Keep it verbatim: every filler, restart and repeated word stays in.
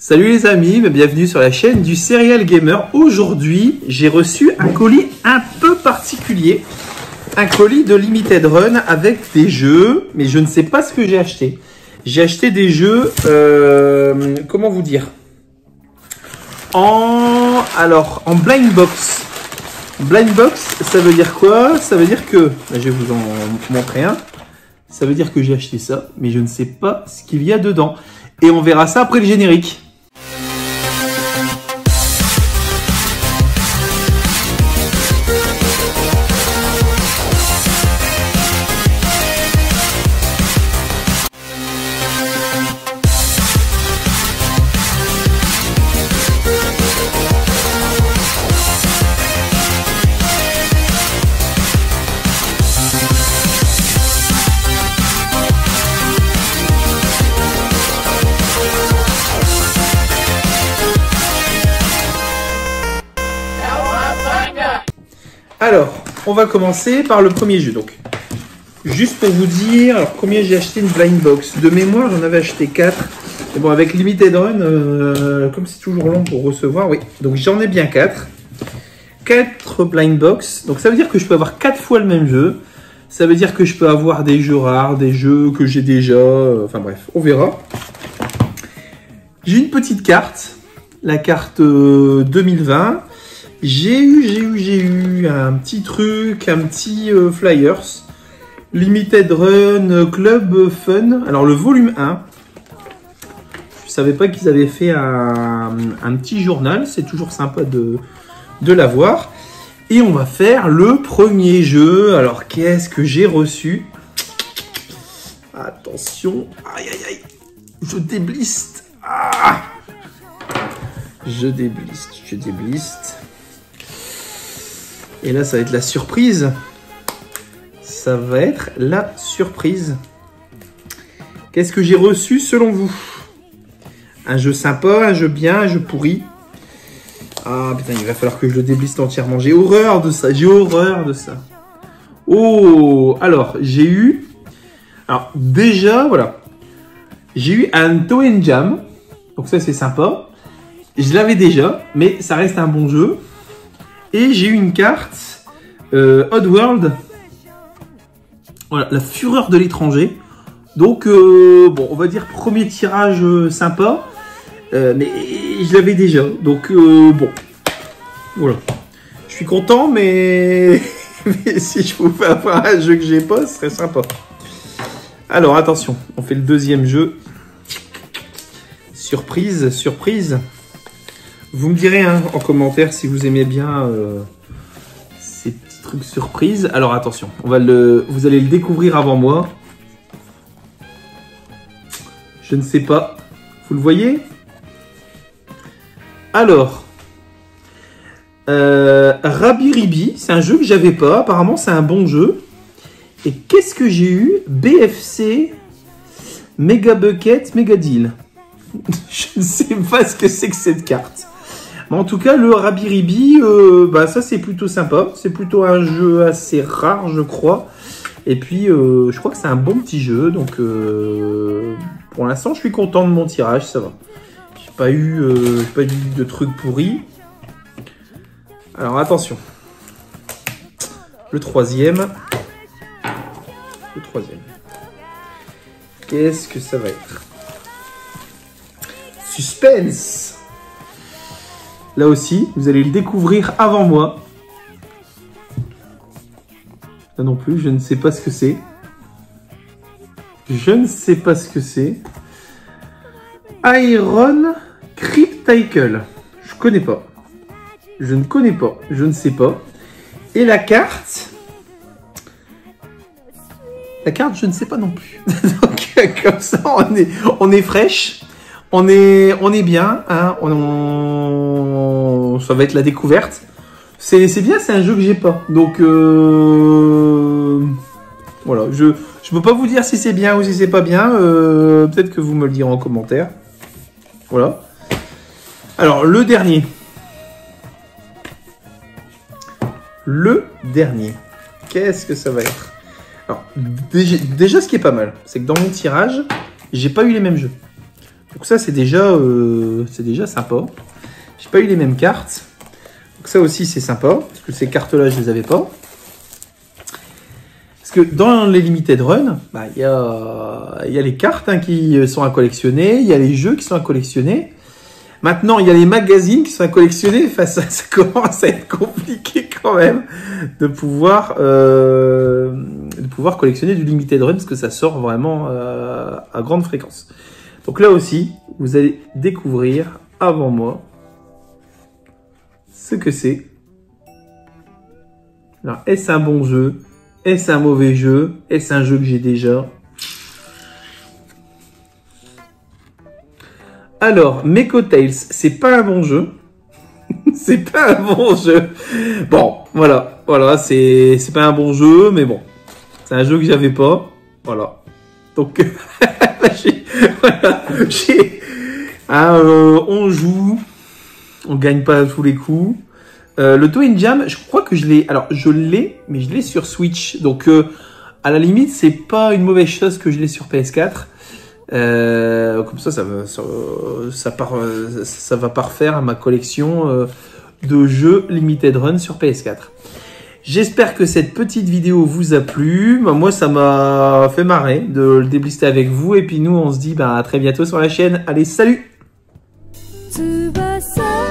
Salut les amis, bienvenue sur la chaîne du Serial Gamer. Aujourd'hui, j'ai reçu un colis un peu particulier. Un colis de Limited Run avec des jeux, mais je ne sais pas ce que j'ai acheté. J'ai acheté des jeux, euh, comment vous dire, en, alors, en blind box. Blind box, ça veut dire quoi? Ça veut dire que, je vais vous en montrer un. Ça veut dire que j'ai acheté ça, mais je ne sais pas ce qu'il y a dedans. Et on verra ça après le générique. Alors, on va commencer par le premier jeu. Donc, juste pour vous dire, alors combien j'ai acheté une blind box. De mémoire, j'en avais acheté quatre. Et bon, avec Limited Run, euh, comme c'est toujours long pour recevoir, oui. Donc, j'en ai bien quatre. quatre blind box. Donc, ça veut dire que je peux avoir quatre fois le même jeu. Ça veut dire que je peux avoir des jeux rares, des jeux que j'ai déjà. Euh, enfin bref, on verra. J'ai une petite carte. La carte euh, deux mille vingt. J'ai eu, j'ai eu, j'ai eu un petit truc, un petit euh, flyers, Limited Run Club Fun. Alors le volume un, je savais pas qu'ils avaient fait un, un petit journal, c'est toujours sympa de, de l'avoir. Et on va faire le premier jeu. Alors qu'est-ce que j'ai reçu? Attention, aïe aïe aïe, je débliste. Ah, je débliste, je débliste. Et là, ça va être la surprise. Ça va être la surprise. Qu'est-ce que j'ai reçu selon vous? Un jeu sympa, un jeu bien, un jeu pourri. Ah putain, il va falloir que je le débliste entièrement. J'ai horreur de ça, j'ai horreur de ça. Oh, alors, j'ai eu... Alors, déjà, voilà. J'ai eu un Toe and Jam. Donc ça, c'est sympa. Je l'avais déjà, mais ça reste un bon jeu. Et j'ai eu une carte euh, Oddworld, voilà, la fureur de l'étranger. Donc, euh, bon, on va dire premier tirage euh, sympa, euh, mais je l'avais déjà. Donc, euh, bon, voilà. Je suis content, mais... mais si je pouvais avoir un jeu que j'ai pas, ce serait sympa. Alors, attention, on fait le deuxième jeu. Surprise, surprise. Vous me direz hein, en commentaire si vous aimez bien euh, ces petits trucs surprises. Alors attention, on va le, vous allez le découvrir avant moi. Je ne sais pas. Vous le voyez? Alors, euh, Rabiribi, c'est un jeu que j'avais pas. Apparemment, c'est un bon jeu. Et qu'est-ce que j'ai eu? B F C Mega Bucket Mega Deal. Je ne sais pas ce que c'est que cette carte. En tout cas, le Rabiribi, euh, bah, ça c'est plutôt sympa. C'est plutôt un jeu assez rare, je crois. Et puis, euh, je crois que c'est un bon petit jeu. Donc, euh, pour l'instant, je suis content de mon tirage, ça va. J'ai pas eu, euh, j'ai pas eu de trucs pourris. Alors, attention. Le troisième. Le troisième. Qu'est-ce que ça va être? Suspense! Là aussi, vous allez le découvrir avant moi. Là non plus, je ne sais pas ce que c'est. Je ne sais pas ce que c'est. Iron Crypticle. Je connais pas. Je ne connais pas. Je ne sais pas. Et la carte... La carte, je ne sais pas non plus. Donc, comme ça, on est, on est fraîche. On est, on est bien, hein, on, on, ça va être la découverte. C'est bien, c'est un jeu que j'ai pas. Donc, euh, voilà, je ne peux pas vous dire si c'est bien ou si c'est pas bien. Euh, Peut-être que vous me le direz en commentaire. Voilà. Alors, le dernier. Le dernier. Qu'est-ce que ça va être? Alors, déjà, déjà, ce qui est pas mal, c'est que dans mon tirage, j'ai pas eu les mêmes jeux. Donc ça, c'est déjà, euh, c'est déjà sympa. J'ai pas eu les mêmes cartes. Donc ça aussi, c'est sympa. Parce que ces cartes-là, je les avais pas. Parce que dans les Limited Run, bah, y a, y a les cartes hein, qui sont à collectionner. Il y a les jeux qui sont à collectionner. Maintenant, il y a les magazines qui sont à collectionner. Enfin, ça, ça commence à être compliqué quand même de pouvoir, euh, de pouvoir collectionner du Limited Run parce que ça sort vraiment euh, à grande fréquence. Donc là aussi, vous allez découvrir avant moi ce que c'est. Alors, est-ce un bon jeu? Est-ce un mauvais jeu? Est-ce un jeu que j'ai déjà? Alors, Meko Tales, c'est pas un bon jeu. C'est pas un bon jeu. Bon, voilà. Voilà, c'est c'est pas un bon jeu, mais bon. C'est un jeu que j'avais pas. Voilà. Donc, j'ai... Voilà, j'ai... Hein, euh, on joue. On gagne pas à tous les coups. Euh, le Twin Jam, je crois que je l'ai... Alors, je l'ai, mais je l'ai sur Switch. Donc, euh, à la limite, c'est pas une mauvaise chose que je l'ai sur P S quatre. Euh, comme ça, ça va, ça, ça, part, ça va parfaire ma collection euh, de jeux Limited Run sur P S quatre. J'espère que cette petite vidéo vous a plu. Moi, ça m'a fait marrer de le déblister avec vous. Et puis nous, on se dit bah, à très bientôt sur la chaîne. Allez, salut!